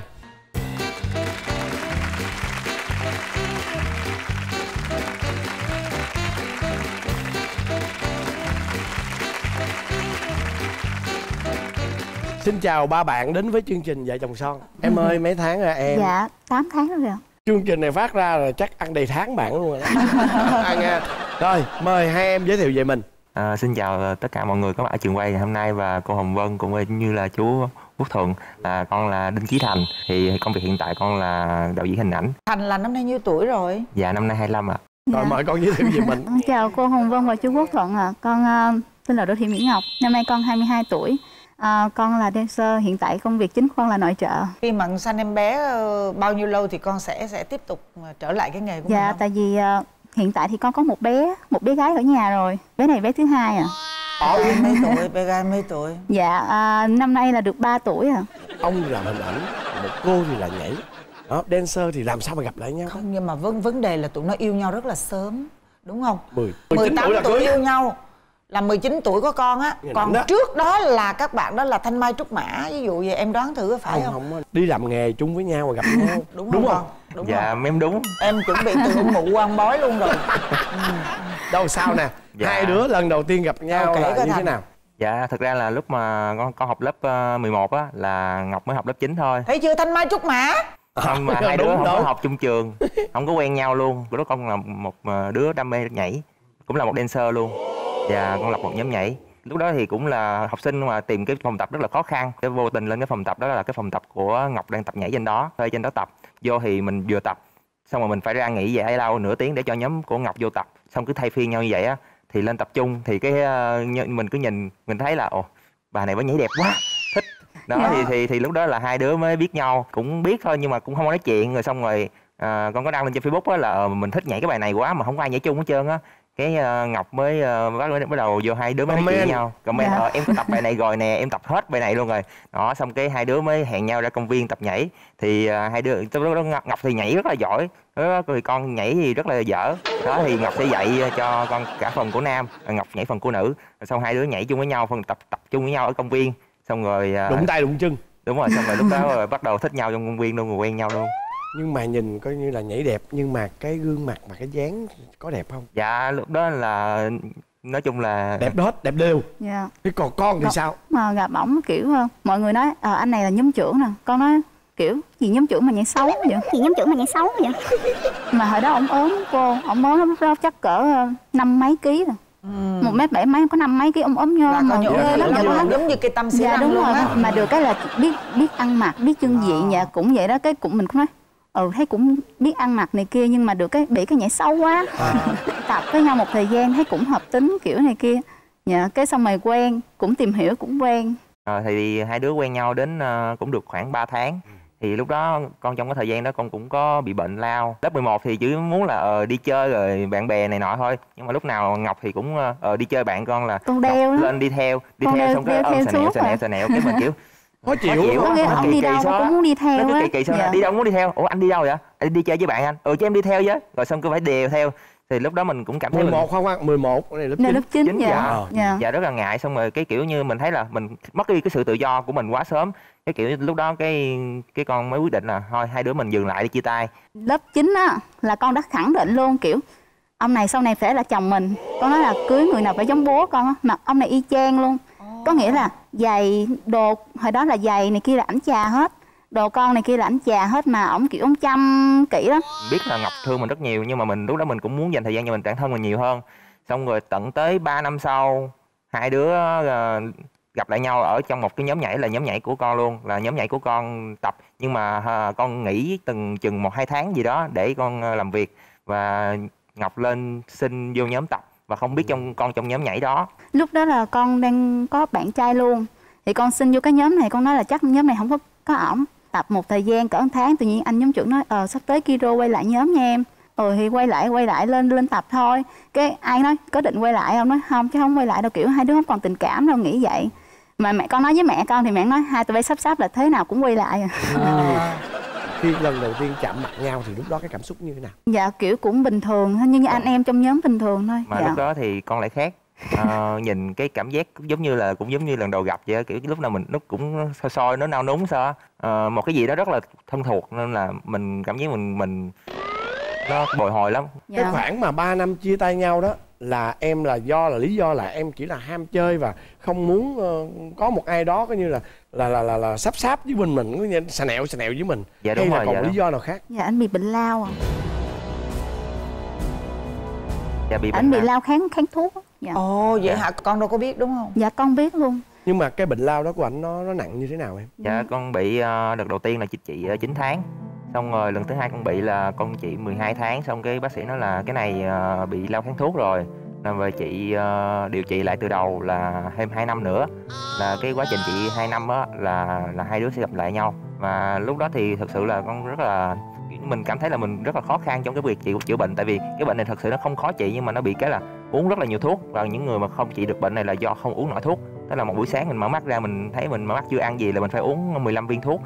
Xin chào ba bạn đến với chương trình Vợ Chồng Son. Em ơi, mấy tháng rồi em? Dạ, tám tháng rồi ạ. Chương trình này phát ra là chắc ăn đầy tháng bạn luôn rồi đó. Ăn nha. Rồi, mời hai em giới thiệu về mình. À, xin chào tất cả mọi người có mặt ở trường quay ngày hôm nay và cô Hồng Vân cũng như là chú Quốc Thuận. À, con là Đinh Chí Thành. Thì công việc hiện tại con là đạo diễn hình ảnh. Thành là năm nay nhiêu tuổi rồi? Dạ, năm nay hai mươi lăm ạ. Rồi Dạ. mời con giới thiệu về mình. Chào cô Hồng Vân và chú Quốc Thuận ạ. À. Con uh, tên là Đỗ Thị Mỹ Ngọc. Năm nay con hai mươi hai tuổi. À, con là dancer, hiện tại công việc chính con là nội trợ. Khi mà sanh em bé uh, bao nhiêu lâu thì con sẽ sẽ tiếp tục trở lại cái nghề của dạ, mình không? Tại vì uh, hiện tại thì con có một bé, một bé gái ở nhà rồi. Bé này bé thứ hai à. Bé gái mấy tuổi? Bé gái mấy tuổi? Dạ, uh, năm nay là được ba tuổi à. Ông thì làm hình ảnh, một cô thì là nhảy. Đó, dancer thì làm sao mà gặp lại nhau? Không, nhưng mà vấn vấn đề là tụi nó yêu nhau rất là sớm, đúng không? mười, mười tám tuổi, tuổi yêu nhau. Là mười chín tuổi có con á. Còn đó. trước đó là các bạn đó là thanh mai trúc mã. Ví dụ vậy em đoán thử có phải không? Không, không. Đi làm nghề chung với nhau và gặp nhau. Đúng, đúng không? không? Đúng dạ không? em đúng. Em chuẩn bị từ ông mụ quan bói luôn rồi. Ừ. Đâu sao nè. Dạ. Hai đứa lần đầu tiên gặp nhau okay, là như thành. thế nào? Dạ, thật ra là lúc mà con con học lớp mười một á là Ngọc mới học lớp chín thôi. Thấy chưa, thanh mai trúc mã. Không, mà hai đứa không có học chung trường, không có quen nhau luôn. Lúc đó con là một đứa đam mê nhảy, cũng là một dancer luôn. Và con lập một nhóm nhảy. Lúc đó thì cũng là học sinh mà tìm cái phòng tập rất là khó khăn. Cái vô tình lên cái phòng tập đó là cái phòng tập của Ngọc đang tập nhảy trên đó. Thuê trên đó tập. Vô thì mình vừa tập, xong rồi mình phải ra nghỉ giải lao nửa tiếng để cho nhóm của Ngọc vô tập. Xong cứ thay phiên nhau như vậy á, thì lên tập trung thì cái uh, mình cứ nhìn mình thấy là ồ, bà này mới nhảy đẹp quá, thích. Đó yeah. thì thì thì lúc đó là hai đứa mới biết nhau, cũng biết thôi nhưng mà cũng không có nói chuyện. Rồi xong rồi uh, con có đăng lên trên Facebook á là uh, mình thích nhảy cái bài này quá mà không có ai nhảy chung hết trơn á. Cái uh, Ngọc mới uh, bắt, bắt đầu vô hai đứa mới nói chuyện với nhau. Comment yeah. ờ, em có tập bài này rồi nè, em tập hết bài này luôn rồi. Đó, xong cái hai đứa mới hẹn nhau ra công viên tập nhảy. Thì uh, hai đứa lúc đó Ngọc thì nhảy rất là giỏi, đó, rồi con nhảy thì rất là dở. Đó thì Ngọc sẽ dạy cho con cả phần của nam, Ngọc nhảy phần của nữ. Rồi xong hai đứa nhảy chung với nhau, phần tập tập chung với nhau ở công viên. Xong rồi uh, đụng tay đụng chân. Đúng rồi, xong rồi lúc đó rồi bắt đầu thích nhau trong công viên luôn, rồi quen nhau luôn. Nhưng mà nhìn coi như là nhảy đẹp, nhưng mà cái gương mặt và cái dáng có đẹp không? Dạ, lúc đó là nói chung là đẹp hết, đẹp đều. Dạ. Thế còn con thì Gặp, sao? Mà gặp ổng kiểu mọi người nói à, anh này là nhóm trưởng nè, con nói kiểu gì nhóm trưởng mà nhảy xấu vậy? Gì nhóm trưởng mà nhảy xấu vậy? Mà hồi đó ổng ốm cô, ổng ốm lúc đó chắc cỡ năm mấy ký rồi. Ừ. Một mét bảy mấy có năm mấy ký ôm ốm nhô mà ghê lắm, giống giống như cây tâm xí dạ, lăng đúng luôn rồi á. Mà được cái là biết biết ăn mặc, biết trưng diện, dạ cũng vậy đó. Cái cũng mình cũng nói ừ thấy cũng biết ăn mặc này kia, nhưng mà được cái bị cái nhảy xấu quá. À. Tập với nhau một thời gian thấy cũng hợp tính kiểu này kia, dạ cái xong rồi quen, cũng tìm hiểu cũng quen. À, thì hai đứa quen nhau đến uh, cũng được khoảng ba tháng. Thì lúc đó con trong cái thời gian đó con cũng có bị bệnh lao. Lớp mười một thì chỉ muốn là ờ, đi chơi rồi bạn bè này nọ thôi. Nhưng mà lúc nào Ngọc thì cũng ờ, đi chơi bạn con là con đeo Ngọc lên đi theo, đi con theo đeo, xong cái ôm xà nẹo xà nẹo xà nẹo cái mình kiểu khó chịu. Có nghĩa ông đi đâu mà cũng muốn đi theo á. á. Kỳ kỳ sao đi đâu muốn đi theo? Ủa anh đi đâu vậy? Anh đi chơi với bạn anh. Ừ chứ em đi theo chứ. Rồi xong cứ phải đèo theo. Thì lúc đó mình cũng cảm thấy mười một mình... không không mười một này lớp chín. Lớp chín, chín dạ. Dạ. Dạ. Dạ rất là ngại, xong rồi cái kiểu như mình thấy là mình mất đi cái sự tự do của mình quá sớm. Cái kiểu lúc đó cái cái con mới quyết định là thôi hai đứa mình dừng lại đi chia tay. Lớp chín á là con đã khẳng định luôn kiểu ông này sau này phải là chồng mình. Con nói là cưới người nào phải giống bố con á, mà ông này y chang luôn. Có nghĩa là giày đồ hồi đó là giày này kia là ảnh chà hết, đồ con này kia là ảnh chà hết, mà ổng kiểu ổng chăm kỹ lắm. Biết là Ngọc thương mình rất nhiều nhưng mà mình lúc đó mình cũng muốn dành thời gian cho mình bản thân mình nhiều hơn. Xong rồi tận tới ba năm sau hai đứa uh, gặp lại nhau ở trong một cái nhóm nhảy là nhóm nhảy của con luôn, là nhóm nhảy của con tập, nhưng mà uh, con nghỉ từng chừng một hai tháng gì đó để con uh, làm việc, và Ngọc lên xin vô nhóm tập và không biết trong con trong nhóm nhảy đó. Lúc đó là con đang có bạn trai luôn, thì con xin vô cái nhóm này, con nói là chắc nhóm này không có có ổng. Tập một thời gian cỡ một tháng tự nhiên anh nhóm trưởng nói ờ sắp tới Kiro quay lại nhóm nha em. Ừ thì quay lại quay lại lên lên tập thôi. Cái ai nói có định quay lại không? Nói không chứ không quay lại đâu, kiểu hai đứa không còn tình cảm đâu, nghĩ vậy. Mà mẹ con nói với mẹ con thì mẹ nói hai tụi bay sắp sắp là thế nào cũng quay lại. À. Khi lần đầu tiên chạm mặt nhau thì lúc đó cái cảm xúc như thế nào? Dạ kiểu cũng bình thường thôi, như anh em trong nhóm bình thường thôi. Mà dạ. lúc đó thì con lại khác. À, nhìn cái cảm giác giống như là cũng giống như lần đầu gặp vậy, kiểu lúc nào mình lúc cũng soi soi nó nao núng sao à, một cái gì đó rất là thân thuộc nên là mình cảm giác mình mình nó bồi hồi lắm. Dạ. Cái khoảng mà ba năm chia tay nhau đó là em là do là lý do là em chỉ là ham chơi và không muốn uh, có một ai đó coi như là là là là, là sắp sáp với mình mình có như xà nẹo xà nẹo với mình. Dạ đúng hay rồi. Là còn dạ lý đúng. do nào khác? Dạ anh bị bệnh lao à. Dạ bị anh bị lao kháng kháng thuốc. Dạ. Ồ vậy dạ. Hả? Con đâu có biết đúng không? Dạ con biết luôn. Nhưng mà cái bệnh lao đó của anh nó nó nặng như thế nào em? Dạ con bị uh, đợt đầu tiên là chị trị uh, chín tháng. Xong rồi lần thứ hai con bị là con chị mười hai tháng. Xong cái bác sĩ nói là cái này uh, bị lao kháng thuốc rồi, nên về chị uh, điều trị lại từ đầu là thêm hai năm nữa. Là cái quá trình trị hai năm á là là hai đứa sẽ gặp lại nhau. Và lúc đó thì thực sự là con rất là, mình cảm thấy là mình rất là khó khăn trong cái việc trị chữa bệnh. Tại vì cái bệnh này thật sự nó không khó trị, nhưng mà nó bị cái là uống rất là nhiều thuốc. Và những người mà không trị được bệnh này là do không uống nổi thuốc. Tức là một buổi sáng mình mở mắt ra mình thấy mình mở mắt chưa ăn gì là mình phải uống mười lăm viên thuốc.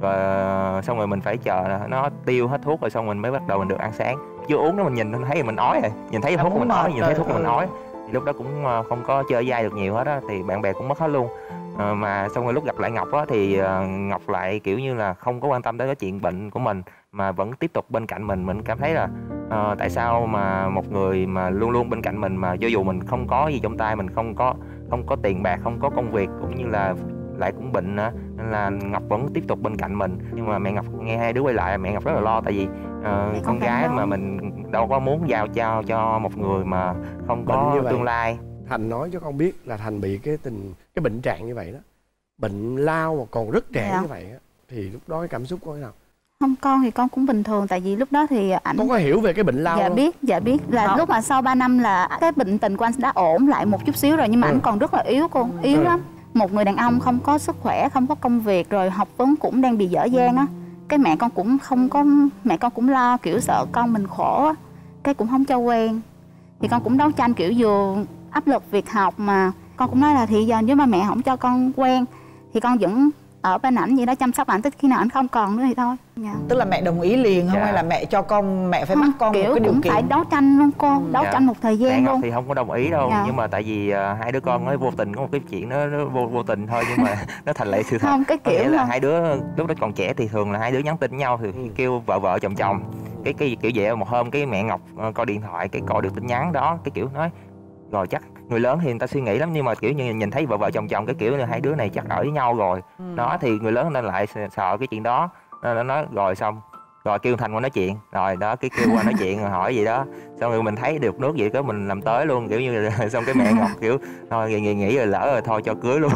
Rồi xong rồi mình phải chờ nó tiêu hết thuốc rồi xong mình mới bắt đầu mình được ăn sáng. Chưa uống đó mình nhìn thấy mình ói rồi, nhìn thấy thuốc mình ói, nhìn thấy thuốc mình ói. Thì lúc đó cũng không có chơi dai được nhiều hết á, thì bạn bè cũng mất hết luôn. À, mà xong rồi lúc gặp lại Ngọc á thì uh, Ngọc lại kiểu như là không có quan tâm tới cái chuyện bệnh của mình mà vẫn tiếp tục bên cạnh mình. Mình cảm thấy là uh, tại sao mà một người mà luôn luôn bên cạnh mình mà cho dù mình không có gì trong tay, mình không có không có tiền bạc, không có công việc cũng như là lại cũng bệnh nữa, nên là Ngọc vẫn tiếp tục bên cạnh mình. Nhưng mà mẹ Ngọc nghe hai đứa quay lại, mẹ Ngọc rất là lo, tại vì uh, con gái mà mình đâu có muốn giao trao cho một người mà không có tương lai. Thành nói cho con biết là Thành bị cái tình cái bệnh trạng như vậy đó, bệnh lao mà còn rất trẻ dạ. như vậy á, thì lúc đó cái cảm xúc con thế nào? Không, con thì con cũng bình thường, tại vì lúc đó thì ảnh con có hiểu về cái bệnh lao dạ không? biết dạ biết là không. Lúc mà sau ba năm là cái bệnh tình của anh đã ổn lại một chút xíu rồi, nhưng mà ừ. ảnh còn rất là yếu cô, yếu ừ. lắm. Một người đàn ông không có sức khỏe, không có công việc, rồi học vấn cũng đang bị dở dang á. Cái mẹ con cũng không có, mẹ con cũng lo kiểu sợ con mình khổ á, cái cũng không cho quen. Thì con cũng đấu tranh kiểu vừa áp lực việc học mà con cũng nói là thì giờ nếu mà mẹ không cho con quen thì con vẫn ở bên ảnh vậy đó, chăm sóc ảnh tới khi nào ảnh không còn nữa thì thôi. Dạ. Tức là mẹ đồng ý liền không dạ. hay là mẹ cho con, mẹ phải không, bắt con kiểu một cái điều cũng kiện? phải đấu tranh luôn cô, đấu dạ. tranh một thời gian mẹ luôn. Thì không có đồng ý đâu, dạ. nhưng mà tại vì uh, hai đứa con nói vô tình có một cái chuyện nó, nó vô vô tình thôi, nhưng mà nó thành lệ sự thật. Không, cái kiểu là hai đứa lúc đó còn trẻ thì thường là hai đứa nhắn tin với nhau thì ừ. kêu vợ vợ chồng chồng. Cái cái kiểu vậy một hôm cái mẹ Ngọc uh, coi điện thoại, cái coi được tin nhắn đó, cái kiểu nói rồi chắc người lớn thì người ta suy nghĩ lắm, nhưng mà kiểu như nhìn thấy vợ vợ chồng chồng cái kiểu như hai đứa này chắc ở với nhau rồi ừ. đó, thì người lớn nên lại sợ cái chuyện đó, nên nó nói rồi xong rồi kêu Thành qua nói chuyện, rồi đó cái kêu qua nói chuyện rồi hỏi gì đó, xong rồi mình thấy được nước vậy có mình làm tới luôn, kiểu như là xong cái mẹ Ngọc kiểu thôi nghĩ nghĩ rồi lỡ rồi thôi cho cưới luôn.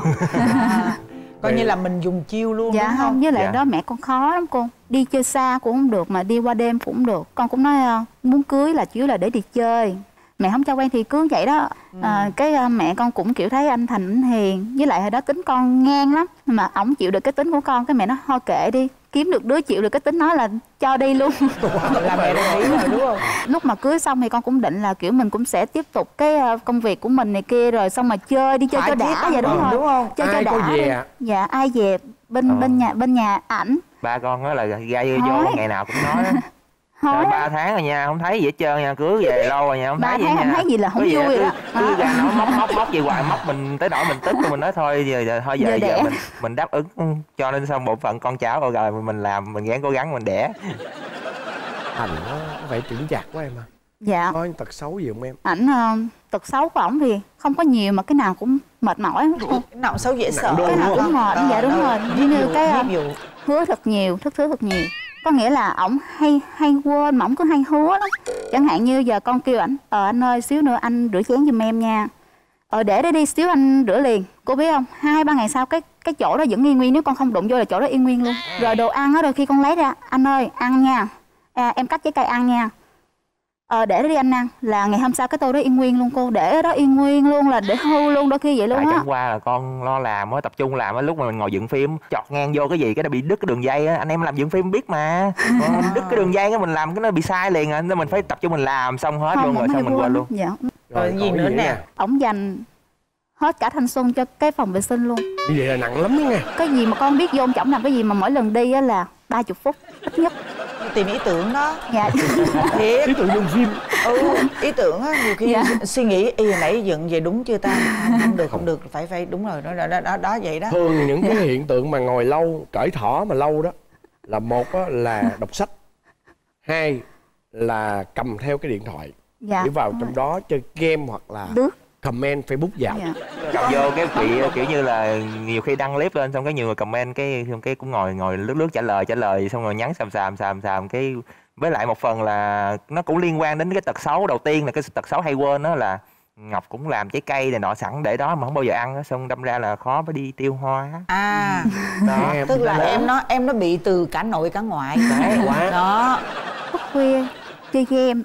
À, coi như là mình dùng chiêu luôn dạ đúng không? không, với lại dạ. đó mẹ con khó lắm cô, đi chơi xa cũng không được mà đi qua đêm cũng không được. Con cũng nói muốn cưới là chủ yếu là để đi chơi, mẹ không cho quen thì cứ vậy đó. Ừ. À, cái uh, mẹ con cũng kiểu thấy anh Thành anh hiền, với lại hồi đó tính con ngang lắm, mà ổng chịu được cái tính của con, cái mẹ nói thôi kệ đi, kiếm được đứa chịu được cái tính nó là cho đi luôn. Là mẹ đồng ý rồi đúng không? Lúc mà cưới xong thì con cũng định là kiểu mình cũng sẽ tiếp tục cái uh, công việc của mình này kia, rồi xong mà chơi đi chơi Phải cho đã vậy, đúng đúng, rồi, đúng không? chơi Ai cho có đã về đi. ạ? Dạ ai về bên Ờ. bên nhà bên nhà ảnh. Ba con nói là ra vô, Thôi. vô ngày nào cũng nói đó. Thôi Rồi á. ba tháng rồi nha, không thấy gì hết trơn nha, cưới về lâu rồi nha, không Ba thấy gì tháng nha. không thấy gì là không Cứ vậy, vui cứ, đó. cứ Đó. ra nó móc móc móc gì hoài, móc mình tới nỗi mình tức rồi mình nói thôi giờ, giờ thôi giờ Giờ giờ đẻ. mình mình đáp ứng cho nên xong bộ phận con cháu rồi, rồi mình làm mình gắng cố gắng mình đẻ. Thành nó có vẻ chững chạc quá em à. Dạ. Có những tật xấu gì không em? Ảnh uh, tật xấu của ổng thì không có nhiều mà cái nào cũng mệt mỏi. Cái nào xấu dễ sợ. đô Cái nào đúng cũng mệt. Dạ đúng rồi. Như như cái ví dụ hứa thật nhiều, thức thứ thật nhiều. Có nghĩa là ổng hay hay quên mà ổng cứ hay hứa lắm. Chẳng hạn như giờ con kêu ảnh ờ anh ơi xíu nữa anh rửa chén giùm em nha. Ờ để đấy đi xíu anh rửa liền. Cô biết không? Hai ba ngày sau cái cái chỗ đó vẫn yên nguyên, nếu con không đụng vô là chỗ đó yên nguyên luôn. Rồi đồ ăn á, đôi khi con lấy ra anh ơi ăn nha. À, em cắt trái cây ăn nha. Ờ để đó đi anh ăn, là ngày hôm sau cái tô đó yên nguyên luôn cô, để ở đó yên nguyên luôn, là để hư luôn, đôi khi vậy luôn Tại á. chẳng qua là con lo làm á, tập trung làm á, lúc mà mình ngồi dựng phim chọt ngang vô cái gì cái nó bị đứt cái đường dây á, anh em làm dựng phim biết mà. Còn đứt cái đường dây cái mình làm cái nó bị sai liền à, nên mình phải tập trung mình làm xong hết Không, luôn rồi ổng hay xong mình quên luôn. Dạ. rồi gì còn nữa gì nè. Ổng dành hết cả thanh xuân cho cái phòng vệ sinh luôn. Như vậy là nặng lắm đó nha. Cái gì mà con biết vô chổng làm cái gì mà mỗi lần đi á là ba mươi phút ít nhất. Tìm ý tưởng đó. Dạ. Thiệt. Ý tưởng dùng phim. Ừ, ý tưởng á, nhiều khi Dạ. suy nghĩ y hồi nãy dựng về đúng chưa ta? Không, không được, không được, phải phải đúng rồi, đó đó đó, đó, đó vậy đó. Thường những cái hiện tượng mà ngồi lâu, cởi thỏ mà lâu đó là một á, là đọc sách, hai là cầm theo cái điện thoại Dạ. để vào trong đó chơi game hoặc là Lướt. comment Facebook dạo. Dạ. Cầm vô cái bị kiểu như là nhiều khi đăng clip lên xong cái nhiều người comment cái xong cái cũng ngồi ngồi lướt lướt trả lời trả lời xong rồi nhắn xàm xàm xàm xàm cái với lại một phần là nó cũng liên quan đến cái tật xấu đầu tiên là cái tật xấu hay quên đó là Ngọc cũng làm trái cây này nọ sẵn để đó mà không bao giờ ăn đó, xong đâm ra là khó mới đi tiêu hóa. À, Đó. tức là em nó em nó bị từ cả nội cả ngoại. Đấy, quá. Đó, Thức khuya chơi game.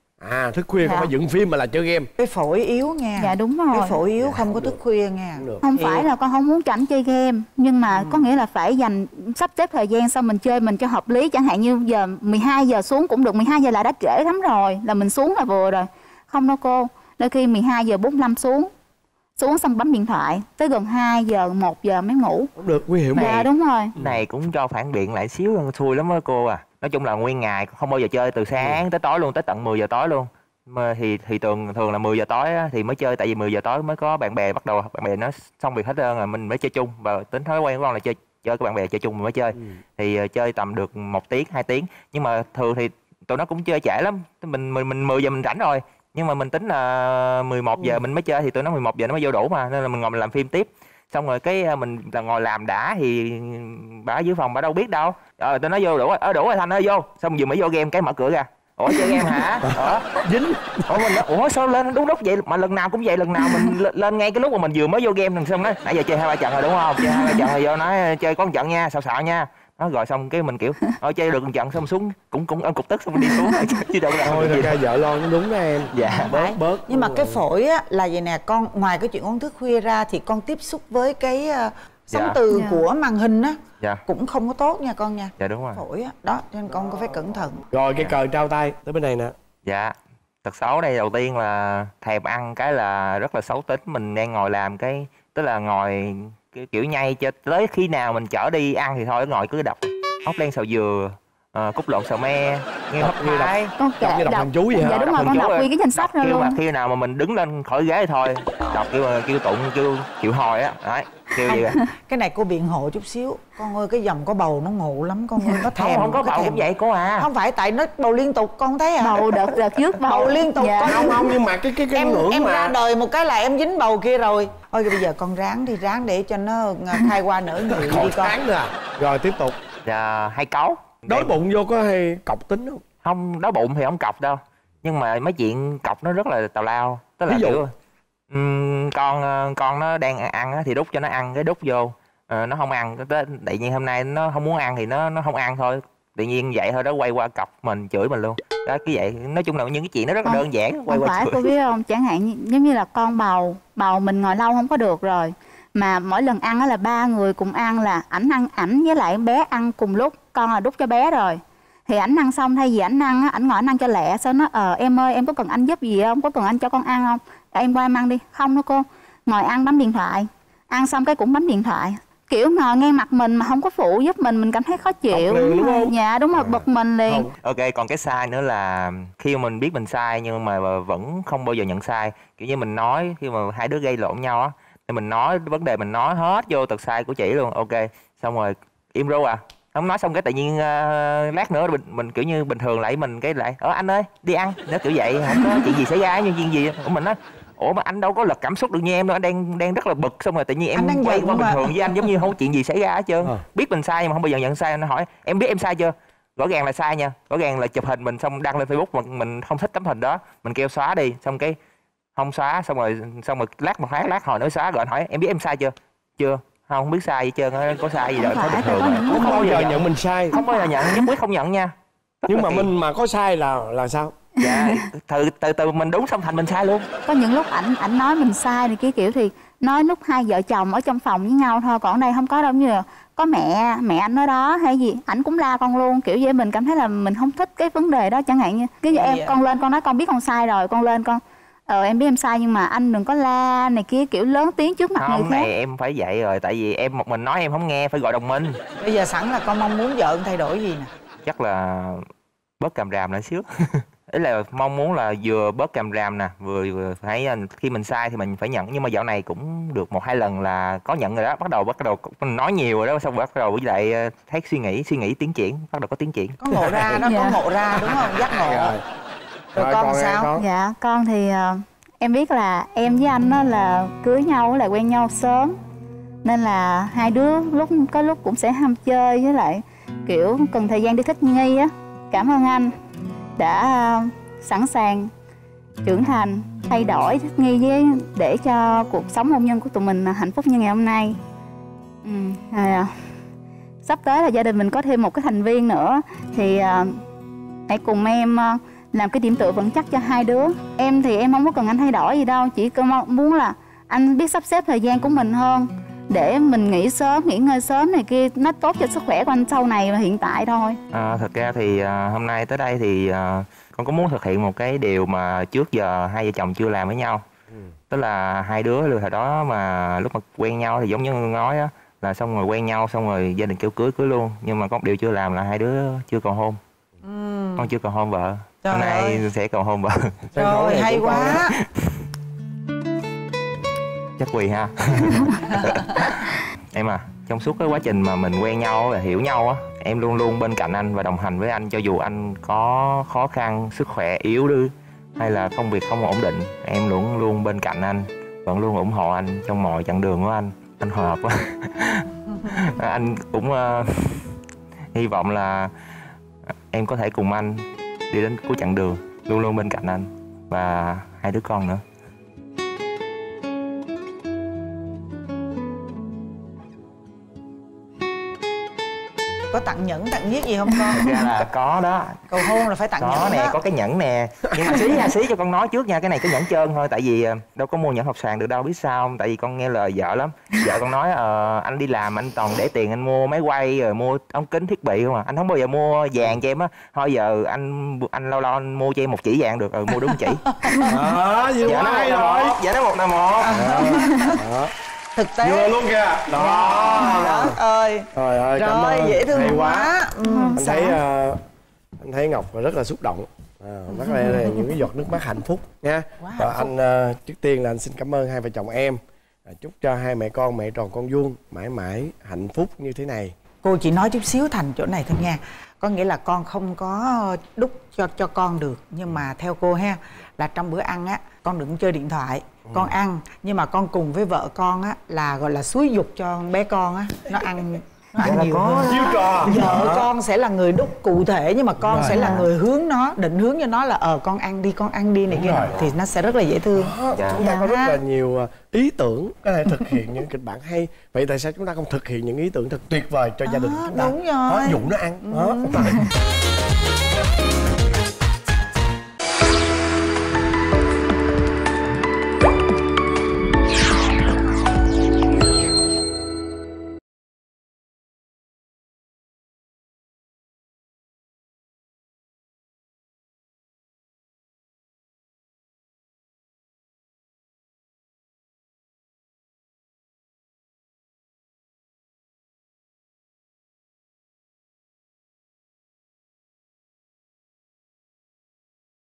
À thức khuya không Dạ. phải dựng phim mà là chơi game. cái phổi yếu nha. Dạ đúng rồi. Cái phổi yếu không có thức khuya nha. Không được. Không Thiệt. phải là con không muốn cho ảnh chơi game, nhưng mà có nghĩa là phải dành sắp xếp thời gian sau mình chơi mình cho hợp lý. Chẳng hạn như giờ mười hai giờ xuống cũng được, mười hai giờ là đã trễ lắm rồi, là mình xuống là vừa rồi. Không đâu cô, đôi khi mười hai giờ bốn mươi lăm xuống xuống xong bấm điện thoại tới gần hai giờ một giờ mới ngủ. Không được, nguy hiểm. Dạ đúng rồi. Này cũng cho phản biện lại xíu xui lắm á cô à. Nói chung là nguyên ngày không bao giờ chơi từ sáng tới tối luôn, tới tận mười giờ tối luôn. Mà thì thì thường thường là mười giờ tối á, thì mới chơi, tại vì mười giờ tối mới có bạn bè bắt đầu, bạn bè nó xong việc hết trơn rồi mình mới chơi chung, và tính thói quen của con là chơi chơi các bạn bè chơi chung mình mới chơi. Ừ. Thì uh, chơi tầm được một tiếng hai tiếng, nhưng mà thường thì tụi nó cũng chơi trễ lắm, mình mình mình mười giờ mình rảnh rồi, nhưng mà mình tính là mười một giờ mình mới chơi thì tụi nó mười một giờ nó mới vô đủ mà, nên là mình ngồi mình làm phim tiếp. Xong rồi cái uh, mình là ngồi làm đã thì bà ở dưới phòng bà đâu biết đâu, rồi tụi nó vô đủ rồi, ở đủ rồi Thành ơi vô, xong vừa mới vô game cái mở cửa ra, ủa chơi game hả? Ủa Dính. ủa mình nói, ủa sao lên đúng lúc vậy mà lần nào cũng vậy, lần nào mình lên, lên ngay cái lúc mà mình vừa mới vô game thằng xong nói nãy giờ chơi hai ba trận rồi đúng không, chơi hai ba trận rồi vô nói chơi có một trận nha, sợ sợ nha. Nó rồi xong cái mình kiểu thôi chơi được một trận xong xuống cũng cũng ôm cục tức xong mình đi xuống chứ đâu là Thôi gì ra vợ lo cũng đúng đó em. dạ. Bớt bớt. Nhưng mà cái phổi á là vậy nè con, ngoài cái chuyện uống thức khuya ra thì con tiếp xúc với cái uh, sóng Dạ. từ Dạ. của màn hình á Dạ. cũng không có tốt nha con nha. Dạ đúng rồi. Phổi á, đó nên con có phải cẩn thận. Rồi cái cờ trao tay tới bên này nè. Dạ. Tật xấu đây đầu tiên là thèm ăn cái là rất là xấu tính, mình đang ngồi làm cái tức là ngồi kiểu, kiểu nhay cho tới khi nào mình chở đi ăn thì thôi, ngồi cứ đọc ốc len xào dừa, à, cút lộn xào me, nghe hấp như đọc- thái. Con Đọc như đọc thằng chú vậy hả? Dạ đúng Đọc rồi, thằng con chú đọc rồi. nguyên cái danh sách ra Kêu luôn. mà khi nào mà mình đứng lên khỏi ghế thì thôi đọc kêu kêu tụng kêu chịu hồi á, đấy kêu gì vậy. Cái này cô biện hộ chút xíu. Con ơi cái dòng có bầu nó ngộ lắm con ơi, nó thèm. Không, không có nó bầu thèm. cũng vậy cô à. Không phải tại nó bầu liên tục con thấy à. Bầu đợt đợt trước bầu, Bầu liên tục, dạ. con Không không, nhưng mà cái cái cái em ngưỡng em mà ra đời một cái là em dính bầu kia rồi. Thôi bây giờ con ráng đi, ráng để cho nó khai qua nở nhụy còn đi con. tháng nữa. Rồi tiếp tục. Dạ, hay cáu. Đói bụng vô có hay cọc tính không? Không, đói bụng thì không cọc đâu, nhưng mà mấy chuyện cọc nó rất là tào lao, tức là Ví dụ? kiểu ừm, con con nó đang ăn á, thì đút cho nó ăn cái đút vô, ờ, nó không ăn, tới tự nhiên hôm nay nó không muốn ăn thì nó nó không ăn thôi, tự nhiên vậy thôi đó quay qua cọc mình chửi mình luôn, đó cứ vậy. Nói chung là những cái chuyện nó rất là đơn giản, quay không qua phải cười. cô biết không, chẳng hạn như, giống như là con bầu bầu mình ngồi lâu không có được rồi, mà mỗi lần ăn á là ba người cùng ăn, là ảnh ăn ảnh với lại bé ăn cùng lúc, con là đút cho bé rồi thì ảnh ăn xong thay vì ảnh ăn á, ảnh ngồi ảnh ăn cho lẹ, sao nó ờ em ơi em có cần anh giúp gì không, có cần anh cho con ăn không, em qua em ăn đi. Không đó cô, ngồi ăn bấm điện thoại, ăn xong cái cũng bấm điện thoại, kiểu ngồi ngay mặt mình mà không có phụ giúp mình mình cảm thấy khó chịu. Liền, đúng không? Dạ đúng rồi, bực mình liền. Không. Ok, còn cái sai nữa là khi mà mình biết mình sai nhưng mà vẫn không bao giờ nhận sai, kiểu như mình nói khi mà hai đứa gây lộn nhau á, thì mình nói vấn đề, mình nói hết vô tật sai của chị luôn. Ok, xong rồi im ru à, không nói xong cái tự nhiên uh, lát nữa mình, mình kiểu như bình thường lại mình cái lại ờ anh ơi đi ăn, nó kiểu vậy, không có chuyện gì xảy ra như chuyện gì. Ủa mình nói ủa mà anh đâu có lật cảm xúc được như em đâu, anh đang đang rất là bực, xong rồi tự nhiên em quay qua bình thường với anh giống như không có chuyện gì xảy ra hết trơn. À. Biết mình sai nhưng mà không bao giờ nhận sai. Nó hỏi em biết em sai chưa, rõ ràng là sai nha, rõ ràng là chụp hình mình xong đăng lên Facebook mà mình không thích tấm hình đó, mình kêu xóa đi, xong cái không xóa, xong rồi xong rồi lát một tháng lát hồi nữa xóa, rồi anh hỏi em biết em sai chưa, chưa, không, không biết sai gì trơn, có sai gì đâu, thấy bình thường. Không bao giờ nhận mình sai, không bao giờ nhận, nhất quyết không nhận nha. Nhưng mà mình mà có sai là là sao? Dạ, từ từ từ mình đúng xong thành mình sai luôn. Có những lúc ảnh ảnh nói mình sai này kia kiểu thì nói lúc hai vợ chồng ở trong phòng với nhau thôi, còn ở đây không có đâu, như là có mẹ mẹ anh nói đó hay gì ảnh cũng la con luôn, kiểu vậy mình cảm thấy là mình không thích cái vấn đề đó. Chẳng hạn như cái em con lên con nói con biết con sai rồi, con lên con ờ em biết em sai nhưng mà anh đừng có la này kia, kiểu lớn tiếng trước mặt không, người khác. này em phải vậy rồi, tại vì em một mình nói em không nghe, phải gọi đồng minh. Bây giờ sẵn là con mong muốn vợ thay đổi gì nè? Chắc là bớt càm ràm lại xíu. Ý là mong muốn là vừa bớt càm ràm nè, vừa, vừa phải khi mình sai thì mình phải nhận, nhưng mà dạo này cũng được một hai lần là có nhận rồi đó, bắt đầu bắt đầu nói nhiều rồi đó, xong bắt đầu với lại thấy suy nghĩ suy nghĩ tiến triển, bắt đầu có tiến triển. Có ngộ ra đó, có ngộ ra đúng không, giác ngộ. Rồi, rồi con, con sao? Con. Dạ con thì uh, em biết là em với anh đó là cưới nhau là quen nhau sớm, nên là hai đứa lúc có lúc cũng sẽ ham chơi, với lại kiểu cần thời gian đi thích nghi á. Cảm ơn anh đã uh, sẵn sàng trưởng thành, thay đổi, thích nghi với để cho cuộc sống hôn nhân của tụi mình hạnh phúc như ngày hôm nay. Ừ, à, sắp tới là gia đình mình có thêm một cái thành viên nữa thì uh, hãy cùng em uh, làm cái điểm tựa vững chắc cho hai đứa. Em thì em không có cần anh thay đổi gì đâu, chỉ muốn là anh biết sắp xếp thời gian của mình hơn để mình nghỉ sớm, nghỉ ngơi sớm này kia, nó tốt cho sức khỏe của anh sau này và hiện tại thôi. À, thật ra thì à, hôm nay tới đây thì à, con có muốn thực hiện một cái điều mà trước giờ hai vợ chồng chưa làm với nhau. Ừ. Tức là hai đứa lúc hồi đó mà lúc mà quen nhau thì giống như nói á, là xong rồi quen nhau xong rồi gia đình kêu cưới cưới luôn, nhưng mà có một điều chưa làm là hai đứa chưa cầu hôn. Ừ. Con chưa cầu hôn vợ. Trời hôm nay ơi. Sẽ cầu hôn vợ. Trời hay quá. Chắc quỳ ha. Em à, trong suốt cái quá trình mà mình quen nhau và hiểu nhau á, em luôn luôn bên cạnh anh và đồng hành với anh, cho dù anh có khó khăn, sức khỏe yếu đi hay là công việc không ổn định, em luôn luôn bên cạnh anh, vẫn luôn ủng hộ anh trong mọi chặng đường của anh. Anh hồi hộp quá. Anh cũng uh, hy vọng là em có thể cùng anh đi đến cuối chặng đường, luôn luôn bên cạnh anh và hai đứa con nữa. Có tặng nhẫn tặng nhiết gì không con? Thật ra là có đó. Cầu hôn là phải tặng có nhẫn nè, đó. có cái nhẫn nè. Nhưng mà xí nha, xí cho con nói trước nha, cái này cái nhẫn trơn thôi, tại vì đâu có mua nhẫn hộp sàn được đâu, biết sao không? Tại vì con nghe lời vợ lắm. Vợ con nói ờ, anh đi làm anh toàn để tiền anh mua máy quay rồi mua ống kính thiết bị không à, anh không bao giờ mua vàng cho em á. Thôi giờ anh anh lâu lâu anh mua cho em một chỉ vàng được, rồi mua đúng chỉ. Ờ, nhiều dạ quá rồi. Dạ nó một là một. Đó. Thực tế vừa luôn kìa đó. Đó ơi. Trời ơi, cảm rồi ơn. Dễ thương hay quá, quá. Ừ, anh thấy uh, anh thấy Ngọc rất là xúc động, à, rất là, là những cái giọt nước mắt hạnh phúc nha. Quá và anh uh, trước tiên là anh xin cảm ơn hai vợ chồng em, à, chúc cho hai mẹ con mẹ tròn con vuông mãi mãi hạnh phúc như thế này. Cô chỉ nói chút xíu thành chỗ này thôi nha, có nghĩa là con không có đút cho cho con được, nhưng mà theo cô ha, là trong bữa ăn á con đừng chơi điện thoại. Ừ. Con ăn nhưng mà con cùng với vợ con á là gọi là xúi giục cho bé con á nó ăn nó ăn nhiều hơn. Trò. Vợ con sẽ là người đút cụ thể, nhưng mà con rồi. Sẽ là người hướng nó, định hướng cho nó là ờ con ăn đi, con ăn đi này kia, thì nó sẽ rất là dễ thương. Dạ. Chúng ta có rất là nhiều ý tưởng có thể thực hiện những kịch bản hay, vậy tại sao chúng ta không thực hiện những ý tưởng thật tuyệt vời cho à, gia đình chúng ta? Đúng rồi. Đó, dụ nó ăn. Ừ. Đó.